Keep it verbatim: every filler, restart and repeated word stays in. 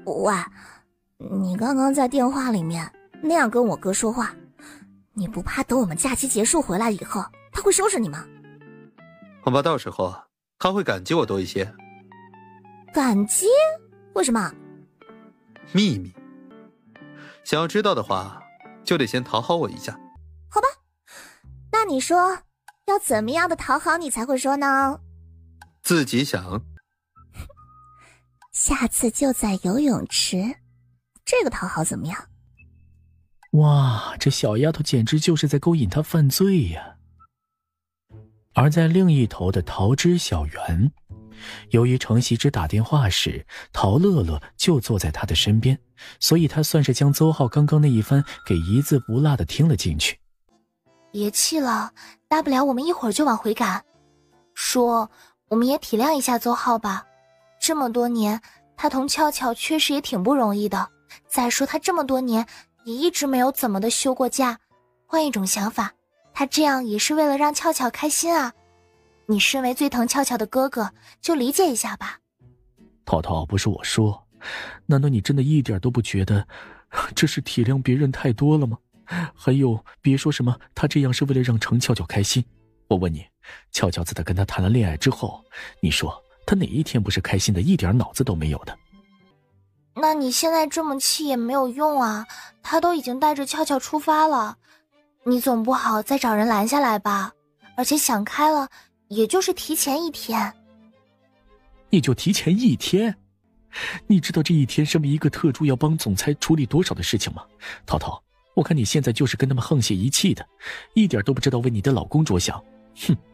喂，你刚刚在电话里面那样跟我哥说话，你不怕等我们假期结束回来以后他会收拾你吗？ 恐怕到时候他会感激我多一些。 感激？为什么？ 秘密。想要知道的话就得先讨好我一下。 好吧，那你说要怎么样的讨好你才会说呢？ 自己想。 下次就在游泳池，这个讨好怎么样？ 哇，这小丫头简直就是在勾引他犯罪呀！而在另一头的桃枝小园，由于程喜之打电话时陶乐乐就坐在他的身边，所以他算是将邹浩刚刚那一番给一字不落地听了进去。 别气了，大不了我们一会儿就往回赶。说我们也体谅一下邹浩吧，这么多年他同俏俏确实也挺不容易的，再说他这么多年也一直没有怎么的休过假，换一种想法，他这样也是为了让俏俏开心啊。你身为最疼俏俏的哥哥，就理解一下吧。 涛涛，不是我说，难道你真的一点都不觉得这是体谅别人太多了吗？还有，别说什么他这样是为了让程俏俏开心，我问你，俏俏自他跟他谈了恋爱之后，你说他哪一天不是开心的一点脑子都没有的？ 那你现在这么气也没有用啊，他都已经带着俏俏出发了，你总不好再找人拦下来吧？而且想开了也就是提前一天。 你就提前一天？你知道这一天身为一个特助要帮总裁处理多少的事情吗？涛涛，我看你现在就是跟他们沆瀣一气的，一点都不知道为你的老公着想。哼。